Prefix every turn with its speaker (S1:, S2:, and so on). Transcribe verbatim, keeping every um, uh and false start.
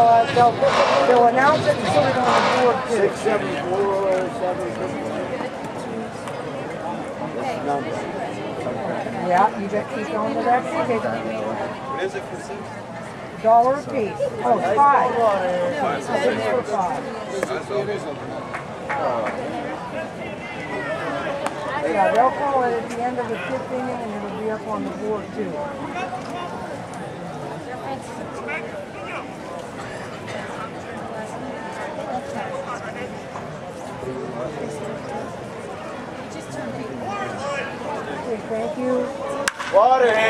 S1: uh, they'll, they'll announce it and put it on the board too.
S2: six seven four seven six. Number.
S1: Yeah, you just keep going to that ticket.
S2: What is it for six?
S1: Dollar a piece. Oh, five. Six for five. Yeah, they'll call it at the end of the fifth inning and it'll be up on the board too. Okay, thank you.
S2: Water.